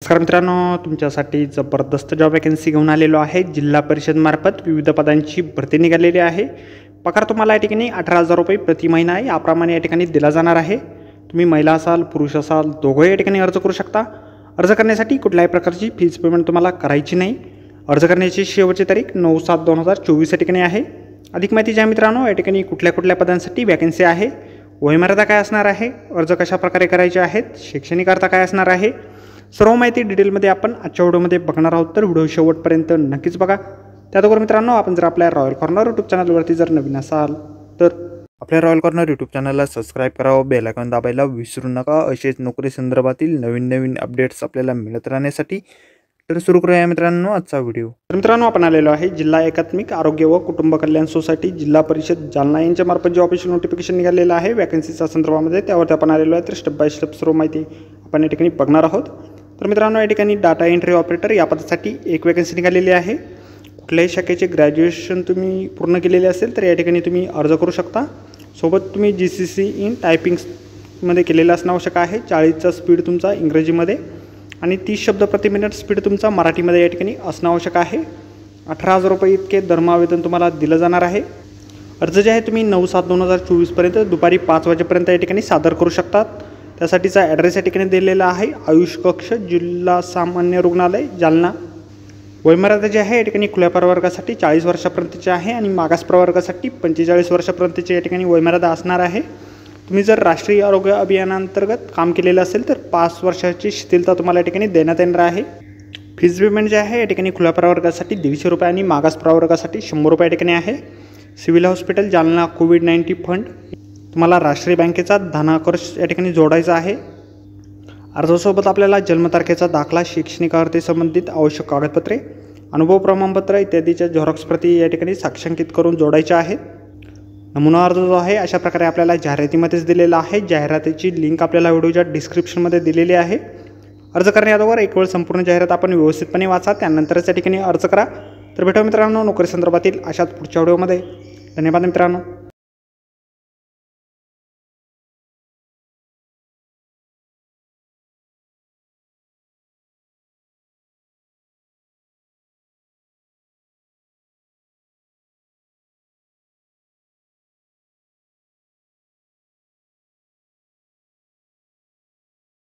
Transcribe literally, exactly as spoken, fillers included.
नमस्कार मित्रांनो, तुमच्यासाठी जबरदस्त जॉब वॅकन्सी घेऊन आलेलो आहे। जिल्हा परिषद मार्फत विविध पदांची भरती निघालेली आहे। पगार तुम्हाला या ठिकाणी अठरा हजार रुपये प्रति महिना आहे याप्रमाणे या ठिकाणी दिला जाणार आहे। तुम्ही महिला असाल पुरुष असाल दोघंही या ठिकाणी अर्ज करू शकता। अर्ज करण्यासाठी कुठल्याही प्रकारची फीज पेमेंट तुम्हाला करायची नाही। अर्ज करण्याची शेवटची तारीख नऊ सात दोन हजार चोवीस या ठिकाणी आहे। अधिक माहिती ज्या मित्रांनो या ठिकाणी कुठल्या कुठल्या पदांसाठी वॅकन्सी आहे, वयमर्यादा काय असणार आहे, अर्ज कशा प्रकारे करायचे आहेत, शैक्षणिक अर्थ काय असणार आहे, सर्व माहिती डिटेलमध्ये आपण आजच्या व्हिडिओमध्ये बघणार आहोत। तर व्हिडिओ शेवटपर्यंत नक्कीच बघा। त्याचबरोबर मित्रांनो, आपण जर आपल्या रॉयल कॉर्नर यूट्यूब चॅनलवरती जर नवीन असाल तर आपल्या रॉयल कॉर्नर यूट्यूब चॅनलला सबस्क्राइब करावं, बेल आयकॉन दाबायला विसरू नका। असेच नोकरी संदर्भातील नवीन नवीन अपडेट्स आपल्याला मिळत राहण्यासाठी। तर सुरू करूया मित्रांनो आजचा व्हिडिओ। तर मित्रांनो, आपण आलेलो आहे जिल्हा एकात्मिक आरोग्य व कुटुंब कल्याण सोसायटी जिल्हा परिषद जालना यांच्या मार्फत जे ऑफिशियल नोटिफिकेशन निघालेलं आहे वॅकन्सीच्या संदर्भामध्ये, त्यावरती आपण आलेलो आहे। तर स्टेप बाय स्टेप सर्व माहिती आपण या ठिकाणी बघणार आहोत। तर मित्रांनो, या ठिकाणी डाटा एंट्री ऑपरेटर या पदासाठी एक वॅकन्सी निघालेली आहे। कुठल्याही शाखेचे ग्रॅज्युएशन तुम्ही पूर्ण केलेले असेल तर या ठिकाणी तुम्ही अर्ज करू शकता। सोबत तुम्ही जी सी सी इन टायपिंगमध्ये केलेलं असणं आवश्यक आहे। चाळीसचा स्पीड तुमचा इंग्रजीमध्ये आणि तीस शब्द प्रति मिनिट स्पीड तुमचा मराठीमध्ये या ठिकाणी असणं आवश्यक आहे। अठरा हजार रुपये इतके धर्मावेदन तुम्हाला दिलं जाणार आहे। अर्ज जे आहे तुम्ही नऊ सात दोन हजार चोवीसपर्यंत दुपारी पाच वाजेपर्यंत या ठिकाणी सादर करू शकतात। त्यासाठीचा ॲड्रेस या ठिकाणी दिलेला आहे, आयुष कक्ष, जिल्हा सामान्य रुग्णालय, जालना। वयमर्यादा जी आहे या ठिकाणी खुल्या प्रवर्गासाठी चाळीस वर्षापर्यंतची आहे आणि मागास प्रवर्गासाठी पंचेचाळीस वर्षापर्यंतची या ठिकाणी वयमर्यादा असणार आहे। तुम्ही जर राष्ट्रीय आरोग्य अभियानांतर्गत काम केलेलं असेल तर पाच वर्षाची शिथिलता तुम्हाला या ठिकाणी देण्यात येणार आहे। फीज पेमेंट जे आहे या ठिकाणी खुल्या प्रवर्गासाठी दीडशे रुपये आणि मागास प्रवर्गासाठी शंभर रुपये या ठिकाणी आहे। Civil hospital Jalna COVID nineteen fund तुम्हाला राष्ट्रीय बँकेचा धनाकर्ष या ठिकाणी जोडायचा आहे। अर्जासोबत आपल्याला जन्मतारखेचा दाखला, शैक्षणिक अर्थे संबंधित आवश्यक कागदपत्रे, अनुभव प्रमाणपत्र इत्यादीच्या झेरॉक्स प्रती या ठिकाणी साक्षांकित करून जोडायचे आहेत। नमुना अर्ज जो आहे अशा प्रकारे आपल्याला जाहिरातीमध्येच दिलेला आहे। जाहिरातीची लिंक आपल्याला व्हिडिओच्या डिस्क्रिप्शनमध्ये दिलेली आहे। अर्ज करण्याअगोदर एक वेळ संपूर्ण जाहिरात आपण व्यवस्थितपणे वाचा, त्यानंतरच या ठिकाणी अर्ज करा। तर भेटू मित्रांनो नोकरी संदर्भातील अशाच पुढच्या व्हिडिओमध्ये। धन्यवाद मित्रांनो।